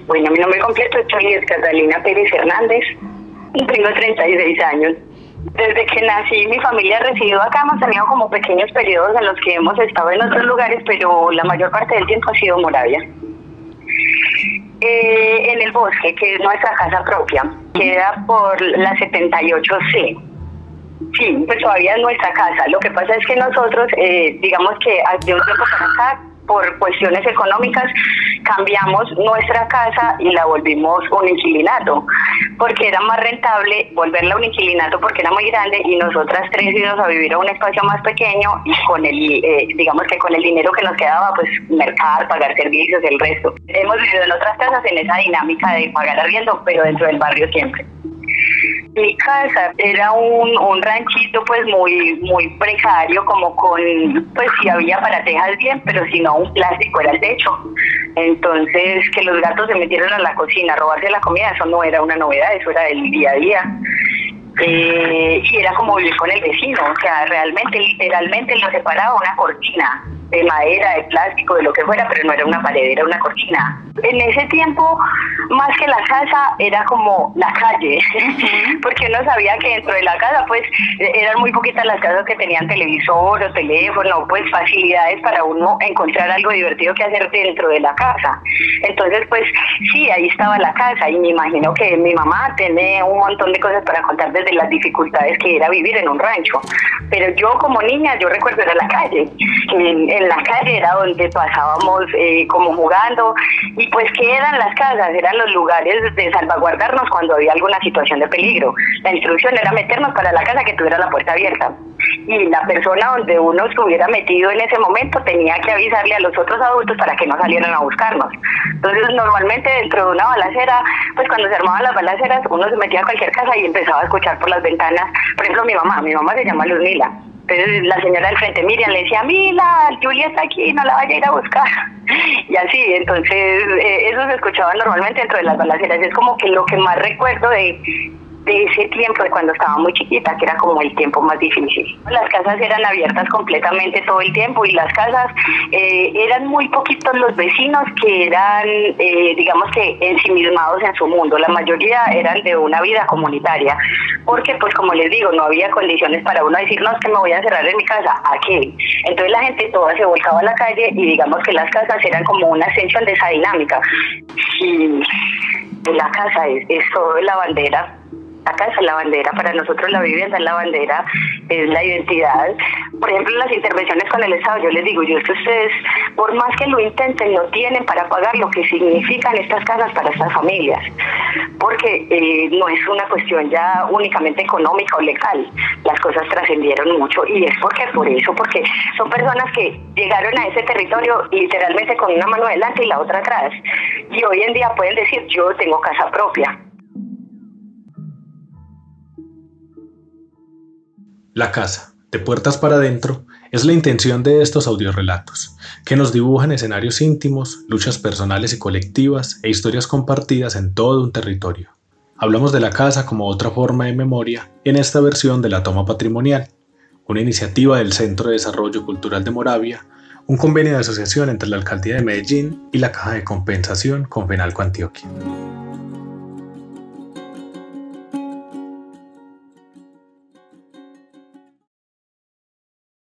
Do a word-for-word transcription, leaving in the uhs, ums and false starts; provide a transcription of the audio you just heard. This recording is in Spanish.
Bueno, mi nombre completo es Catalina Pérez Hernández y tengo treinta y seis años. Desde que nací, mi familia residió acá. Hemos tenido como pequeños periodos en los que hemos estado en otros lugares, pero la mayor parte del tiempo ha sido Moravia. Eh, en el Bosque, que es nuestra casa propia, queda por la setenta y ocho C. Sí, pues todavía es nuestra casa. Lo que pasa es que nosotros, eh, digamos que de un tiempo para acá, por cuestiones económicas, cambiamos nuestra casa y la volvimos un inquilinato, porque era más rentable volverla un inquilinato porque era muy grande y nosotras tres íbamos a vivir a un espacio más pequeño y con el, eh, digamos que con el dinero que nos quedaba, pues mercar, pagar servicios, el resto. Hemos vivido en otras casas en esa dinámica de pagar arriendo, pero dentro del barrio siempre. Mi casa era un, un ranchito pues muy muy precario, como con, pues sí había para tejas bien, pero si no un plástico era el techo. Entonces que los gatos se metieron a la cocina a robarse la comida, eso no era una novedad, eso era el día a día. Eh, y era como vivir con el vecino, o sea, realmente, literalmente lo separaba una cortina de madera, de plástico, de lo que fuera, pero no era una pared, era una cortina. En ese tiempo, más que la casa, era como la calle, porque uno sabía que dentro de la casa, pues, eran muy poquitas las casas que tenían televisor o teléfono, pues, facilidades para uno encontrar algo divertido que hacer dentro de la casa. Entonces, pues, sí, ahí estaba la casa, y me imagino que mi mamá tiene un montón de cosas para contar desde las dificultades que era vivir en un rancho. Pero yo, como niña, yo recuerdo era la calle. En, en la calle era donde pasábamos eh, como jugando, y pues ¿qué eran las casas? Eran los lugares de salvaguardarnos cuando había alguna situación de peligro. La instrucción era meternos para la casa que tuviera la puerta abierta, y la persona donde uno estuviera metido en ese momento tenía que avisarle a los otros adultos para que no salieran a buscarnos. Entonces normalmente dentro de una balacera, pues cuando se armaban las balaceras, uno se metía a cualquier casa y empezaba a escuchar por las ventanas. Por ejemplo, mi mamá, mi mamá se llama Luz Mila. Entonces la señora del frente, Miriam, le decía, Mila, Julia está aquí, no la vaya a ir a buscar. Y así, entonces eh, eso se escuchaba normalmente dentro de las balaceras. Es como que lo que más recuerdo de, de ese tiempo, de cuando estaba muy chiquita, que era como el tiempo más difícil. Las casas eran abiertas completamente todo el tiempo, y las casas eh, eran muy poquitos los vecinos que eran, eh, digamos que ensimismados en su mundo. La mayoría eran de una vida comunitaria, porque pues como les digo, no había condiciones para uno decir, no, es que me voy a encerrar en mi casa, ¿a qué? Entonces la gente toda se volcaba a la calle, y digamos que las casas eran como una extensión de esa dinámica. Y la casa es, es todo la bandera. La casa es la bandera, para nosotros la vivienda es la bandera, es la identidad. Por ejemplo, las intervenciones con el Estado, yo les digo, yo que ustedes, por más que lo intenten, no tienen para pagar lo que significan estas casas para estas familias, porque eh, no es una cuestión ya únicamente económica o legal. Las cosas trascendieron mucho, y es porque por eso, porque son personas que llegaron a ese territorio literalmente con una mano adelante y la otra atrás, y hoy en día pueden decir, yo tengo casa propia. La casa, de puertas para adentro, es la intención de estos audiorelatos, que nos dibujan escenarios íntimos, luchas personales y colectivas e historias compartidas en todo un territorio. Hablamos de la casa como otra forma de memoria en esta versión de La Toma Patrimonial, una iniciativa del Centro de Desarrollo Cultural de Moravia, un convenio de asociación entre la Alcaldía de Medellín y la Caja de Compensación Confenalco Antioquia.